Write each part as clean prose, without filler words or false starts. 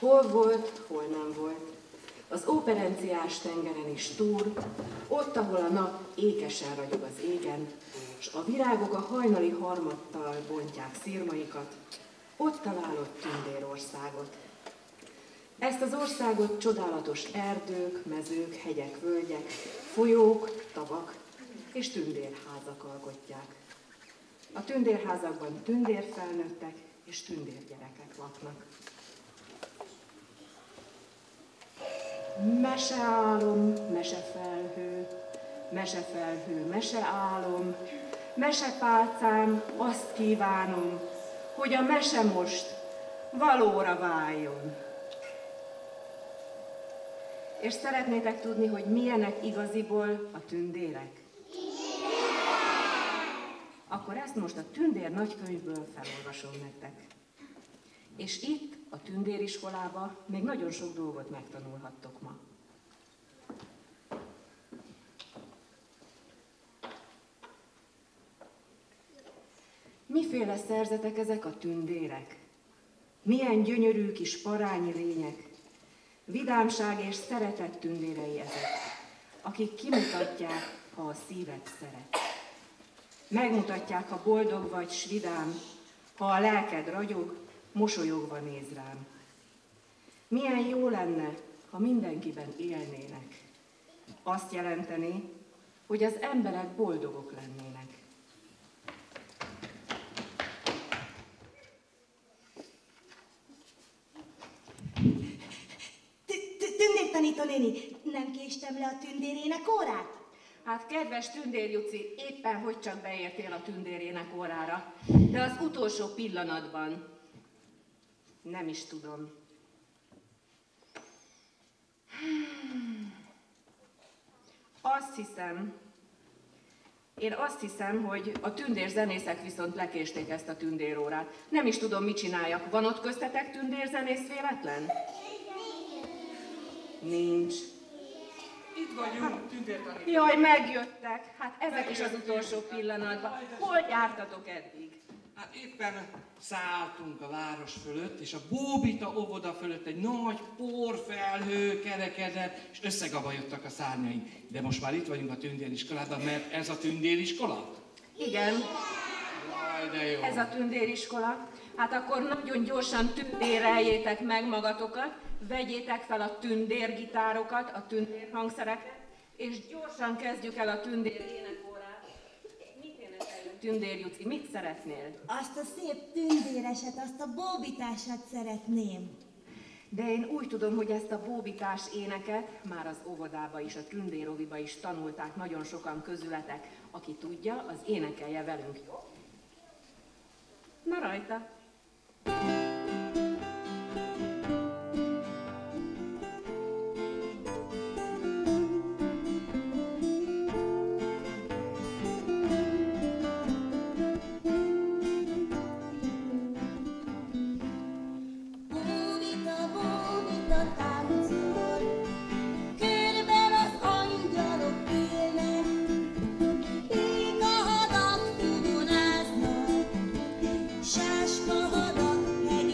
Hol volt, hol nem volt. Az óperenciás tengeren is túl, ott, ahol a nap ékesen ragyog az égen, s a virágok a hajnali harmattal bontják szirmaikat, ott találott Tündérországot. Ezt az országot csodálatos erdők, mezők, hegyek, völgyek, folyók, tavak és tündérházak alkotják. A tündérházakban tündérfelnőttek és tündérgyerekek laknak. Meseálom, mesefelhő, mesefelhő, meseálom, mesepálcám, azt kívánom, hogy a mese most valóra váljon. És szeretnétek tudni, hogy milyenek igaziból a tündérek? Akkor ezt most a Tündér nagykönyvből felolvasom nektek. És itt, a tündériskolában még nagyon sok dolgot megtanulhattok ma. Miféle szerzetek ezek a tündérek? Milyen gyönyörű kis parányi lények, vidámság és szeretet tündérei ezek, akik kimutatják, ha a szíved szeret. Megmutatják, ha boldog vagy, s vidám, ha a lelked ragyog, mosolyogva néz rám. Milyen jó lenne, ha mindenkiben élnének. Azt jelenteni, hogy az emberek boldogok lennének. Tündértanító néni, nem késtem le a tündérének órát? Hát kedves Tündér Juci, éppen hogy csak beértél a tündérének órára, de az utolsó pillanatban. Nem is tudom. Én azt hiszem, hogy a tündérzenészek viszont lekésték ezt a tündérórát. Nem is tudom, mit csináljak. Van ott köztetek tündérzenész véletlen? Nincs. Itt vagyunk, tündértanító. Jaj, megjöttek. Hát ezek is az utolsó pillanatban. Hol jártatok eddig? Hát éppen szálltunk a város fölött, és a Bóbita óvoda fölött egy nagy porfelhő kerekedett, és összegabajodtak a szárnyaink. De most már itt vagyunk a tündériskolában, mert ez a tündériskola? Igen. Jaj, de jó. Ez a tündériskola. Hát akkor nagyon gyorsan tündéreljétek meg magatokat, vegyétek fel a tündérgitárokat, a tündérhangszereket, és gyorsan kezdjük el a tündér énekórát. Mit énekeljünk, Tündér Juci? Mit szeretnél? Azt a szép tündéreset, azt a bóbitásat szeretném. De én úgy tudom, hogy ezt a bóbitás éneket már az óvodába is, a tündéroviba is tanulták nagyon sokan közületek. Aki tudja, az énekelje velünk, jó? Na rajta! Sáska hadak,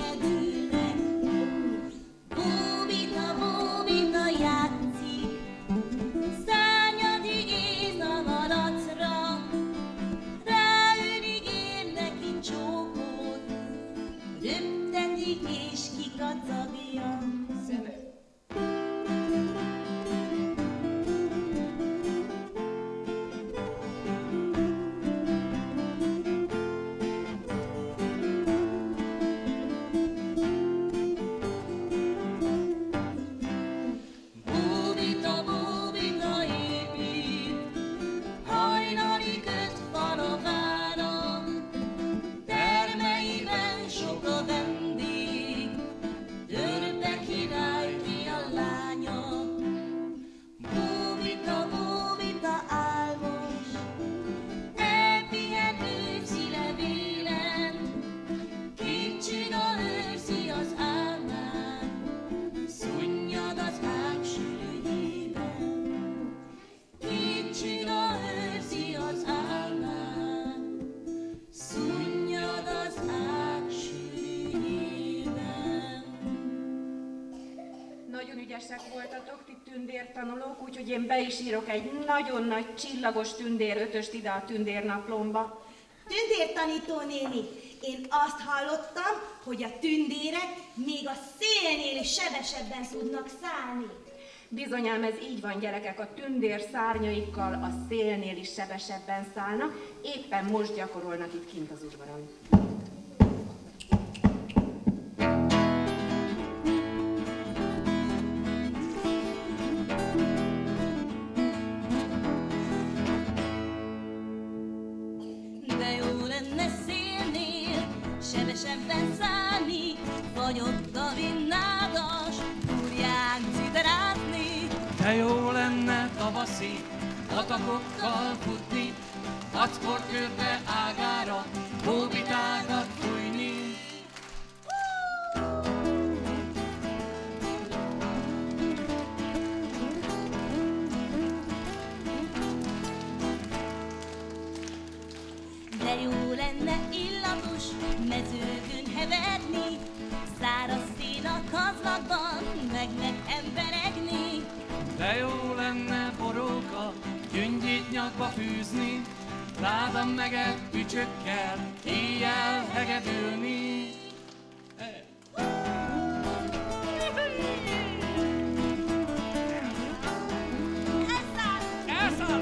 Nagyon ügyesek voltatok, ti tündértanulók, úgyhogy én be is írok egy nagyon nagy csillagos tündér 5-öst ide a tündérnaplomba. Tündértanító néni, én azt hallottam, hogy a tündérek még a szélnél is sebesebben tudnak szállni. Bizonyám ez így van, gyerekek, a tündér szárnyaikkal a szélnél is sebesebben szállnak, éppen most gyakorolnak itt kint az udvaron. De jó lenne szélnél sebesebben szállni, vagy ott a vinnádas úrján ciderázni. De jó lenne tavaszi patakokkal futni, ackorkörbe ágára bóbitágat fújni. De jó lenne illatos mezőkön heverni, száraz szén a kazlatban meg emberegni. De jó lenne boróka gyöngyét nyakba fűzni, ládam meget ücsökkel éjjel hegedülni. Elszáll!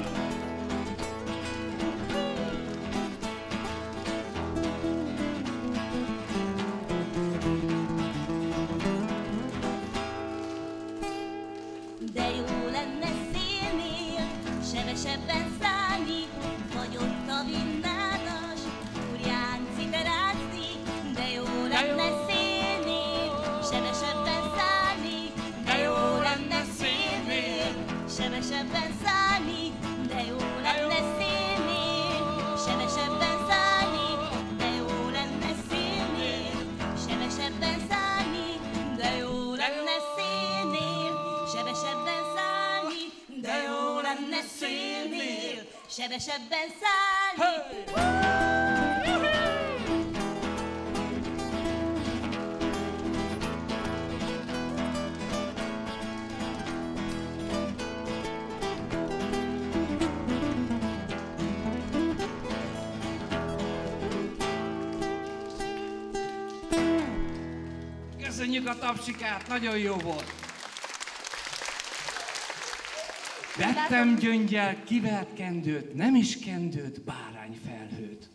De jó lenne szélnél sebesebben szállni, vagy ott a vinnádas úrján ciderázni. De jó lenne szélnél sebesebben szállni, de jó lenne szélnél sebesebben szállni, de jó lenne szélnél sebesebben szállni, de jó lenne szélnél sebesebben szállni, de jó lenne szélnél sebesebben szállni, de jó lenne szélnél sebesebben szállni. Köszönjük a tapsikát, nagyon jó volt! Vettem gyöngyel kivert kendőt, nem is kendőt, bárányfelhőt.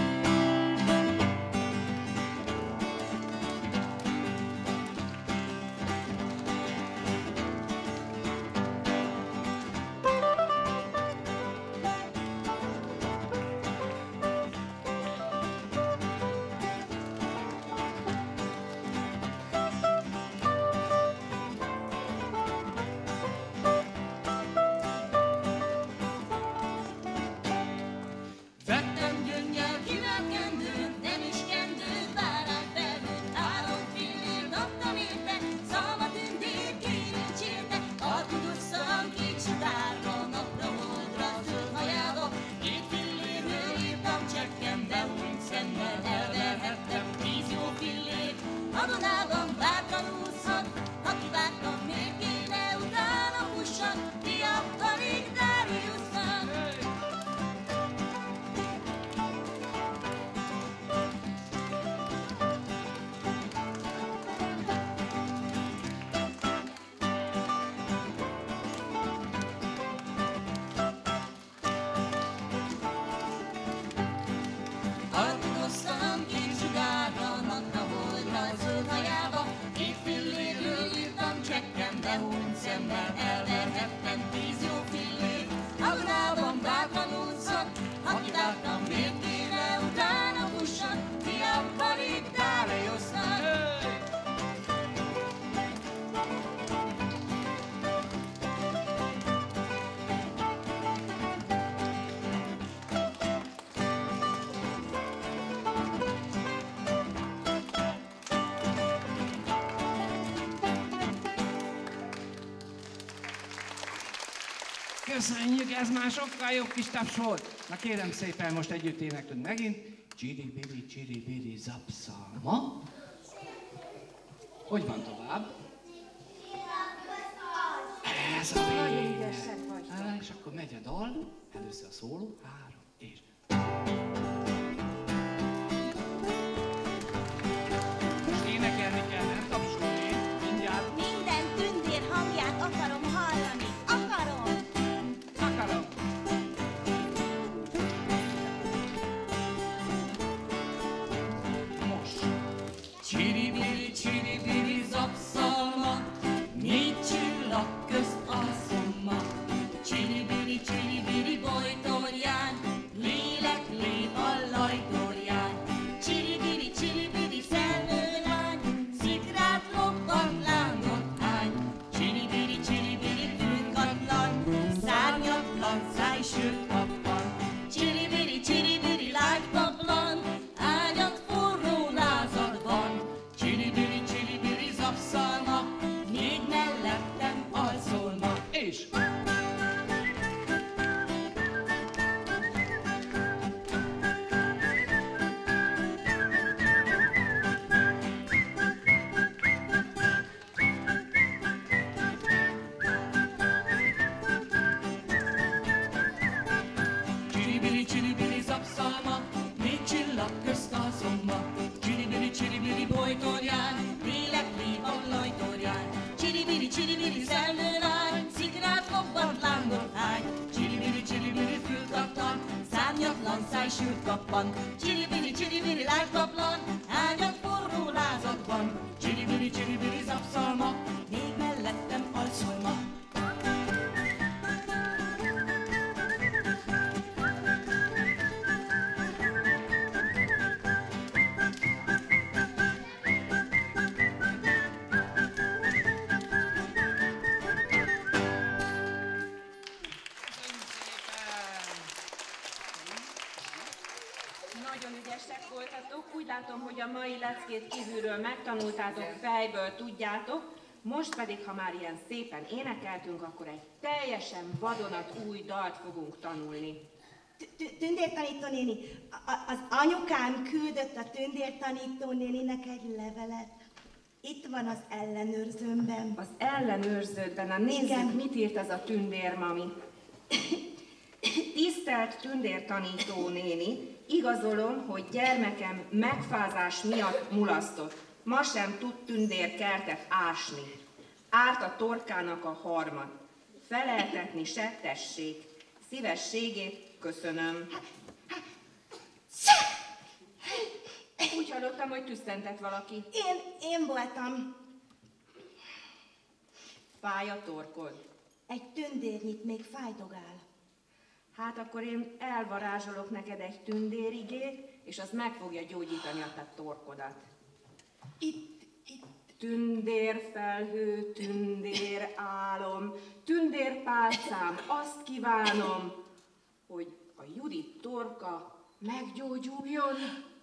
Köszönjük, ez már sokkal jobb kis taps volt. Na kérem szépen, most együtt éneklünk megint. Csiri-biri, zapszalma. Hogy van tovább? Nagyon ügyesek vagytok. És akkor megy a dal, először a szóló, 3, és... Most énekelni kell, nem tapsolni, mindjárt. Minden tündér hangját akarom hallani. Akarom! Akarom. Most. Csiribiri zapszalma, 4 csillag közt alszom ma. Csiribiri bojtorján, lélek lép a lajtorján. Csiribiri szelnőlány, szikrát loppat, lángot hány. Csiribiri tűnkatlan, szárnyatlan, szájsőt kappan. Csiribiri lágypaplan, ágyat forró lázadban. Csiribiri zapszalma, még mellettem alszol ma. És... Csiribiri zapszalma, 4 csillag közt alszom ma. Csiribiri bojtorján, lélek lép a lajtorján. Csiribiri szelnőlány, szikrát loppat, lángot hány. Csiribiri fülkatlan, szárnyatlan, szájsült kappan. Csiribiri lágypaplan, ágyat forró lázadban. Csiribiri zapszalma, még mellettem alszol ma. Nagyon ügyesek voltatok. Úgy látom, hogy a mai leckét kívülről megtanultátok, fejből tudjátok. Most pedig, ha már ilyen szépen énekeltünk, akkor egy teljesen vadonatúj dalt fogunk tanulni. Tündértanító néni, az anyukám küldött a tündértanító néninek egy levelet. Itt van az ellenőrzőmben. Az ellenőrződben, na nézzük, Igen. mit írt ez a tündérmami. Tisztelt tündértanító néni, igazolom, hogy gyermekem megfázás miatt mulasztott. Ma sem tud tündér kertet ásni. Árt a torkának a harmat. Feleltetni se tessék. Szívességét köszönöm. Úgy hallottam, hogy tüsszentett valaki. Én voltam. Fáj a torkod. Egy tündérnyit még fájdogál. Hát akkor én elvarázsolok neked egy tündérigét, és az meg fogja gyógyítani a te torkodat. Itt. Tündérfelhő, tündérálom, tündérpálcám, azt kívánom, hogy a Judit torka meggyógyuljon.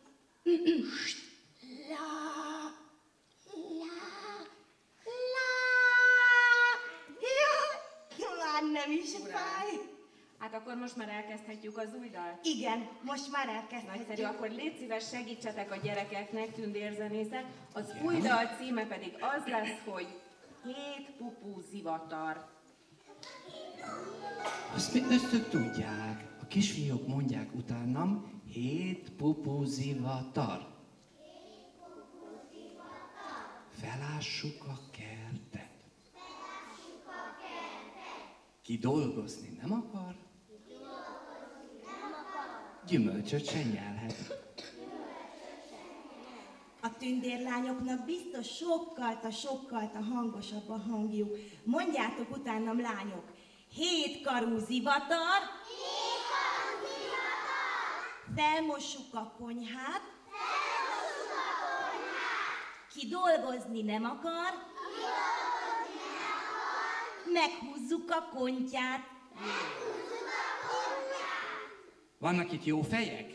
Már nem is fáj. Hát akkor most már elkezdhetjük az új dalt. Igen, most már elkezdhetjük. Nagyszerű, akkor légy szíves, segítsetek a gyerekeknek, tündérzenészek. Az új dal címe pedig az lesz, hogy 7 pupú zivatar. Azt ők tudják. A kisfiúk mondják utánam, 7 pupú zivatar. Felássuk a kertet. Ki dolgozni nem akar? Gyümölcsöt se nyelhet. A tündérlányoknak biztos sokkal hangosabb a hangjuk. Mondjátok utánam, lányok. 7 karú zivatar. Felmossuk a konyhát. Ki dolgozni nem akar. Meghúzzuk a kontyát. Vannak itt jó fejek?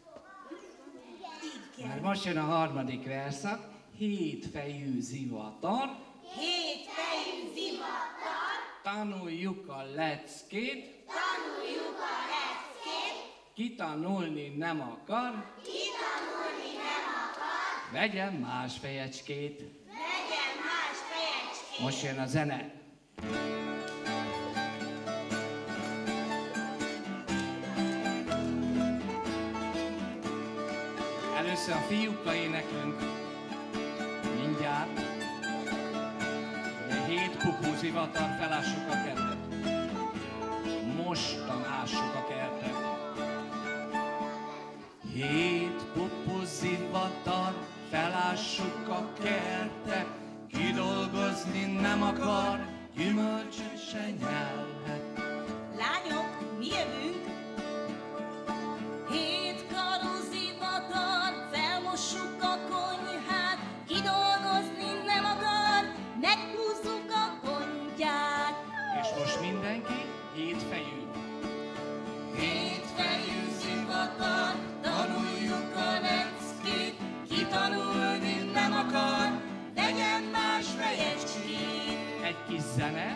Igen. Már most jön a harmadik verszak. 7 fejű zivatar. 7 fejű zivatar. Tanuljuk a leckét. Ki tanulni nem akar. Vegyen más fejecskét. Most jön a zene. össze a fiúkkal éneklünk. Mindjárt. 7 pupú zivatar, felássuk a kertet. Mostan ássuk a kertet. 7 pupú zivatar, felássuk a kertet. Kidolgozni nem akar, gyümölcsöt se nyelhet. Lányok, mi jövünk? 7 karú zivatar, felmossuk a konyhát. Kidolgozni nem akar, meghúzzuk a pontját. És most mindenki 7 fejű. 7 fejű zivatar, tanuljuk a leckét. Ki tanulni nem akar, legyen más fejecskét. Egy kis zene.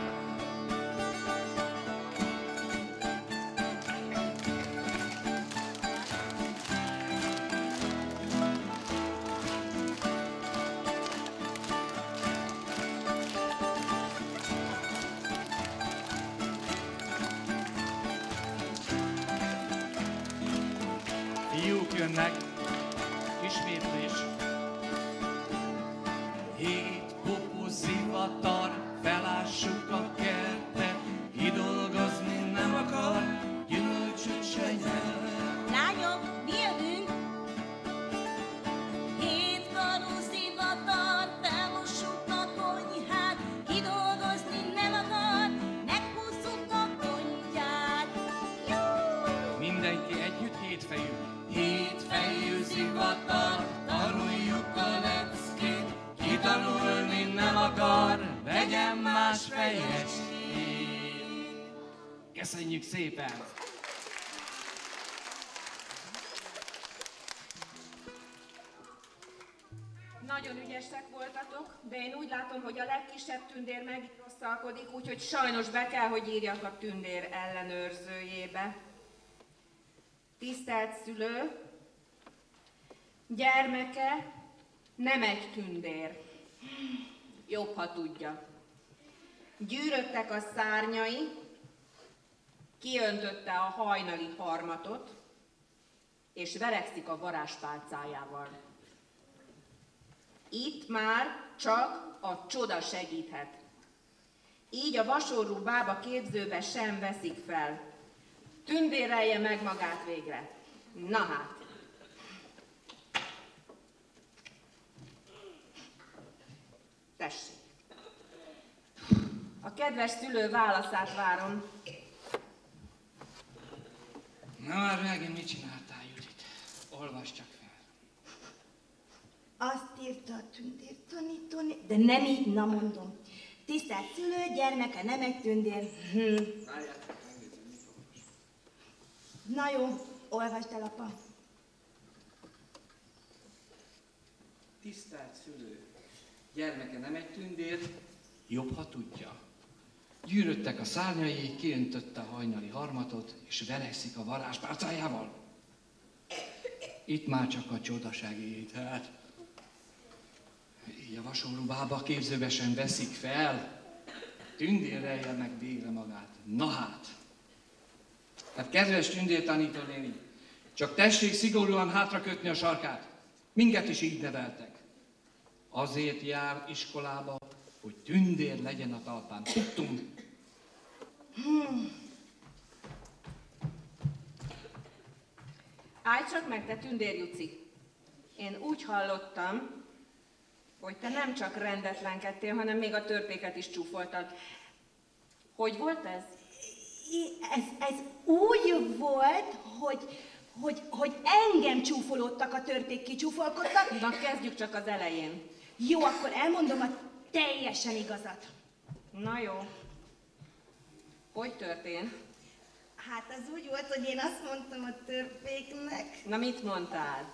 Fiúk jönnek, ismétlés. 7 pupú zivatar, felássuk a kertet. Kidolgozni nem akar, gyümölcsöt se nyelhet. Lányok, mi jövünk? 7 karú zivatar, felmossuk a konyhát. Kidolgozni nem akar, meghúzzuk a pontját. Mindenki együtt 7 fejű. 7 fejű zivatar, tanuljuk a leckét. Ki tanulni nem akar, vegyen más fejecskét. Köszönjük szépen! Nagyon ügyesek voltatok, de én úgy látom, hogy a legkisebb tündér megrosszalkodik, úgyhogy sajnos be kell, hogy írjak a tündér ellenőrzőjébe. Tisztelt szülő, gyermeke nem egy tündér. Jobb, ha tudja. Gyűröttek a szárnyai, kiöntötte a hajnali harmatot, és verekszik a varázspálcájával. Itt már csak a csoda segíthet. Így a vasorú bába képzőbe sem veszik fel. Tündérelje meg magát végre. Na hát. Tessék. A kedves szülő válaszát várom. Na már megint mit csináltál, Judit? Olvasd csak fel. Azt írta a tündér tanítani, de nem így, na mondom. Tisztelt szülő, gyermeke nem egy tündér. Na jó, olvasd el, apa. Tisztelt szülő, gyermeke nem egy tündér, jobb, ha tudja. Gyűröttek a szárnyai, kiöntötte a hajnali harmatot, és verekszik a varázspálcájával. Itt már csak a csoda segíthet. Így a vasorú bába képzőbe sem veszik fel. Tündérrelje meg végre magát. Na hát. Hát kedves tündér tanítónéni, csak tessék szigorúan hátrakötni a sarkát. Minket is így neveltek. Azért jár iskolába, hogy tündér legyen a talpán. Tudtunk. Állj csak meg, te tündér Juci. Én úgy hallottam, hogy te nem csak rendetlenkedtél, hanem még a törpéket is csúfoltad. Hogy volt ez? Ez úgy volt, hogy engem csúfolódtak, a törpék kicsúfolkodtak. Na, kezdjük csak az elején. Jó, akkor elmondom a teljesen igazat. Na jó. Hogy történt? Hát az úgy volt, hogy én azt mondtam a törpéknek. Na, mit mondtál?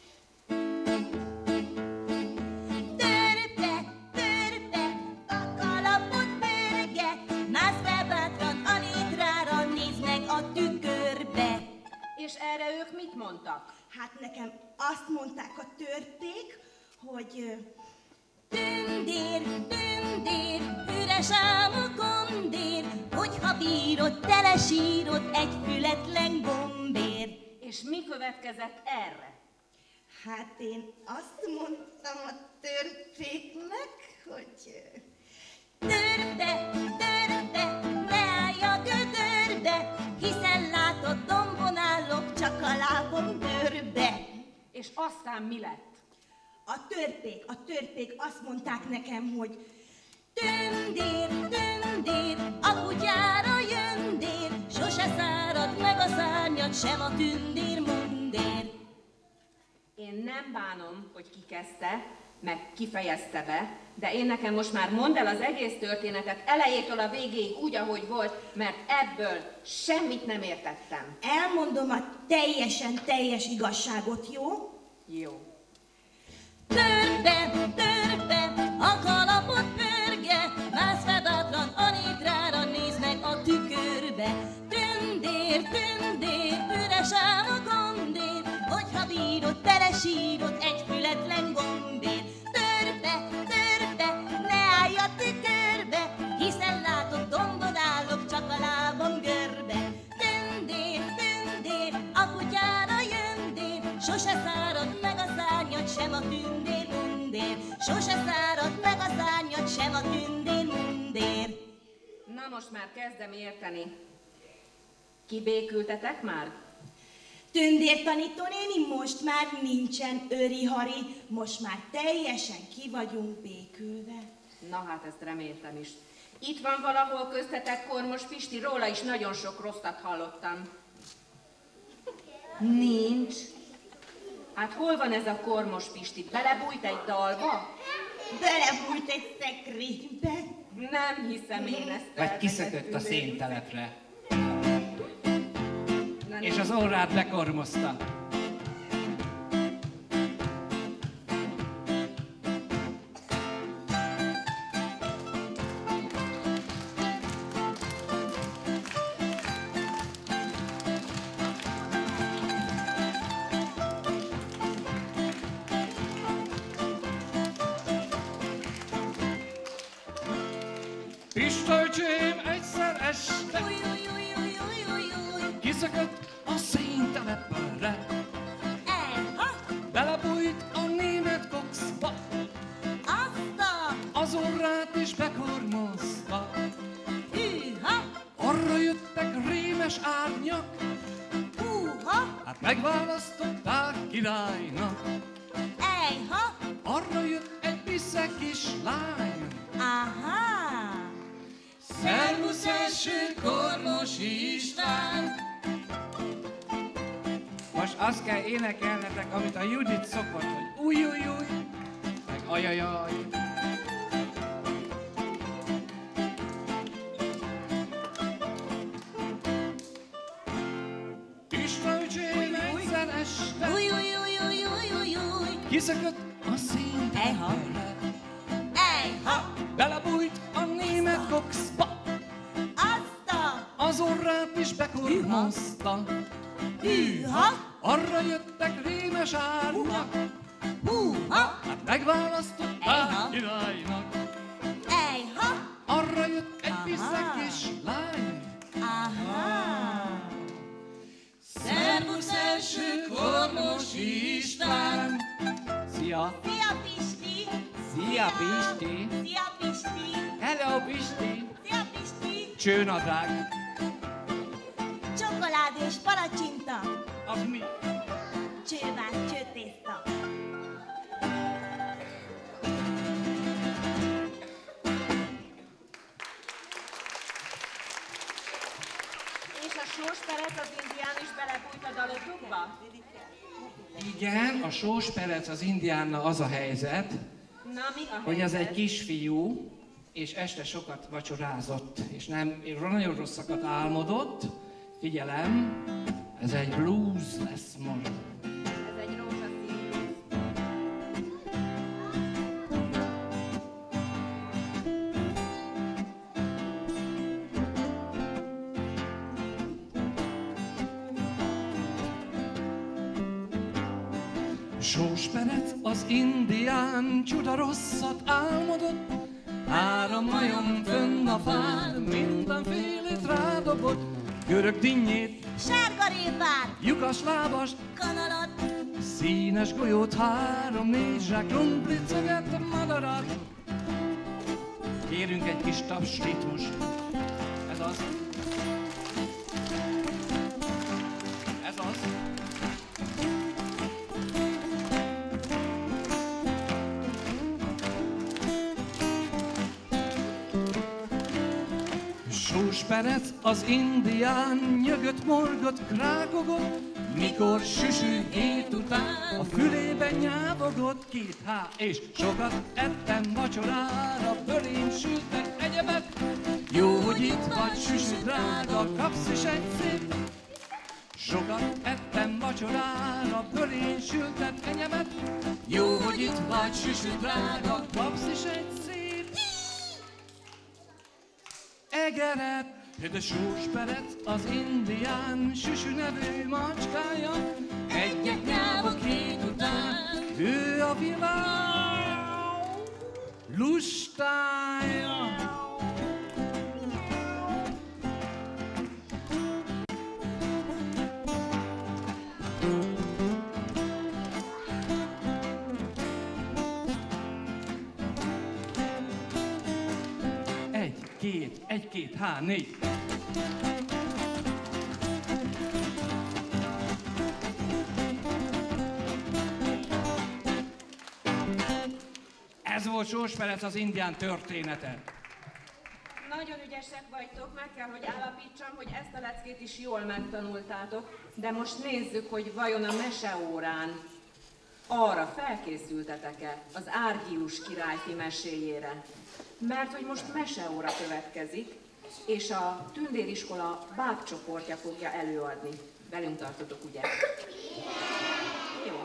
Törpe, törpe, a kalapot pörget, mász fel bátran a létrára, nézd meg a tükörbe. És erre ők mit mondtak? Hát nekem azt mondták a törpék, hogy... Tündér, tündér, üres ám a kondér, hogyha bírod, telesírod egy fületlen gombér. És mi következett erre? Hát én azt mondtam a törpéknek, hogy... Törpe, törpe, ne állj a gödörbe, hiszen látod, dombon állok, csak a lábom dörbe. És aztán mi lett? A törpék azt mondták nekem, hogy Tündér, tündér, a kutyára jöndér, sose szárad meg a szárnyad, sem a tündér mundér. Én nem bánom, hogy ki kezdte, meg kifejezte be, de én nekem most már mondd el az egész történetet elejétől a végéig úgy, ahogy volt, mert ebből semmit nem értettem. elmondom a teljes igazságot, jó? Jó. Törpe, törpe, a kalapot pörge, mász fel bátran a létrára, nézd meg a tükörbe. Tündér, tündér, üres ám a gondér, hogyha bírod, telesírod egy fületlen gombér. Törpe, törpe, ne állj a tükörbe, hiszen látod, dombon állok, csak a lábam görbe. Tündér, tündér, a kutyára jöndér, sose szárad meg a szárnyad, sem a tündér mundér. Sose szárad meg a szárnyad, sem a tündér mundér. Na most már kezdem érteni. Kibékültetek már? Tündér tanítónéni, most már nincsen öri-hari, most már teljesen ki vagyunk békülve. Na hát ezt reméltem is. Itt van valahol köztetek Kormos Pisti, róla is nagyon sok rosszat hallottam. Nincs. Hát hol van ez a Kormos Pisti? Belebújt egy dalba? Belebújt egy szekrénybe. Nem hiszem én ezt. Vagy kiszökött a széntelepre, Na, és az orrát bekormozta. Pistolcsém egyszer este kiszökött a széntelepre, belebújt a német kokszba, az orrát is bekormozta. Arra jöttek rémes árnyak, hát megválasztották királynak. Arra jött egy piszek kislány, szervusz első Kormos István! Most azt kell énekelnetek, amit a Judit szokott, hogy új, meg ajajaj. Istváncsém egyszer este kiszökött a széntelepre, belebújt a német kokszba, az orrát is bekormozta. Arra jöttek rémes árnyak, hát megválasztották királynak. Arra jött egy piszek kislány, szervusz első Kormos István! Szia! Szia, Pisti! Szia, Pisti! Szia, Pisti! Hello, Pisti! Szia, Pisti! Csőnadrág! Csokoládé és palacsinta! Az mi? Csővász, csőtészta! És a Sós Perec az indián is belebújt a dalotokba? Igen, a Sós Perec az indiánnal az a helyzet, Na, mi a hogy ez egy helyzet? kisfiú, és este sokat vacsorázott, és nagyon rosszakat álmodott. Figyelem, ez egy blues lesz most. Ez egy rózsaszín. Sós Perec az indián csuda rosszat álmodott, 3 majom fönn a fán, mindenfélét rádobott, görög dinnyét, Sárga répát, lyukas lábast, kanalat, Színes golyót, 3-4 zsák, krumplit, szöget, madarat. Kérünk egy kis taps ritmust. Ez az. Ez az. Sós Perec, az indián, nyögött, morgott, krákogott, mikor süsű hét után a fülében nyávogott 2H, és sokat ettem vacsorára, fölém sültek egyebet. Jó, hogy itt vagy, süsű drága, kapsz is egy szép. Sokat ettem vacsorára, fölém sültek egyebet. Jó, hogy itt vagy, süsű drága, kapsz is egy szép egeret. De Sós Perec, az indián, süsű nevű macskája, egy-egy nyávok hét után, ő a világ lustája. Egy-két, H4. Ez volt Sós Perec, az indián története. Nagyon ügyesek vagytok, meg kell, hogy állapítsam, hogy ezt a leckét is jól megtanultátok, de most nézzük, hogy vajon a meseórán arra felkészültetek-e az Árgyilus királyfi meséjére. Mert hogy most meseóra következik, és a tündériskola bábcsoportja fogja előadni. Velünk tartotok, ugye? Jó.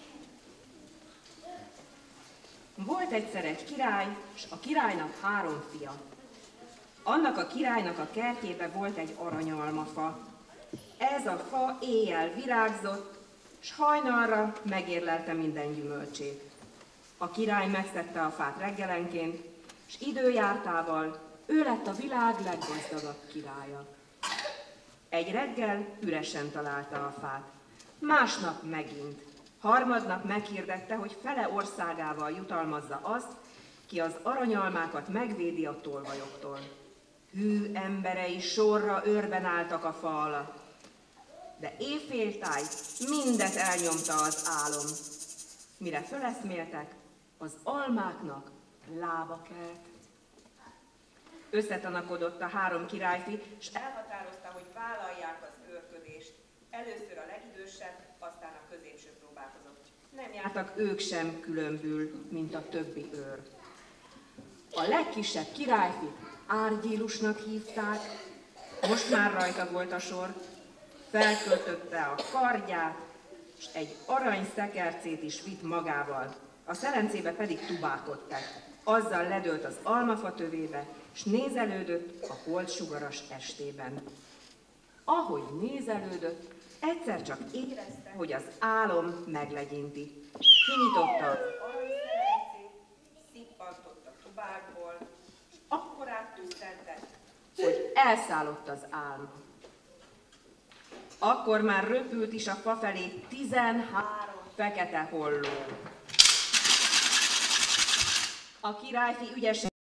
Volt egyszer egy király, és a királynak 3 fia. Annak a királynak a kertjébe volt egy aranyalmafa. Ez a fa éjjel virágzott, s hajnalra megérlelte minden gyümölcsét. A király megszedte a fát reggelenként, és időjártával ő lett a világ leggazdagabb királya. Egy reggel üresen találta a fát, másnap megint, harmadnap meghirdette, hogy fele országával jutalmazza azt, ki az aranyalmákat megvédi a tolvajoktól. Hű emberei sorra őrben álltak a fa alatt, de éjféltáj mindet elnyomta az álom. Mire föleszméltek, az almáknak lába kelt. Összetanakodott a 3 királyfi, és elhatározta, hogy vállalják az őrködést. Először a legidősebb, aztán a középső próbálkozott. Nem jártak ők sem különbül, mint a többi őr. A legkisebb királyfi Árgyílusnak hívták, most már rajta volt a sor. Felköltötte a kardját, és egy arany szekercét is vitt magával. A szelencébe pedig tubálkodtak. Azzal ledőlt az almafa tövébe, s nézelődött a holdsugaras estében. Ahogy nézelődött, egyszer csak érezte, hogy az álom meglegyinti. Kinyitotta az aranyszelencét, szippantott a tubákból, és akkor áttűztette, hogy elszállott az álma. Akkor már röpült is a fa felé 13 fekete holló. A királyfi ügyesen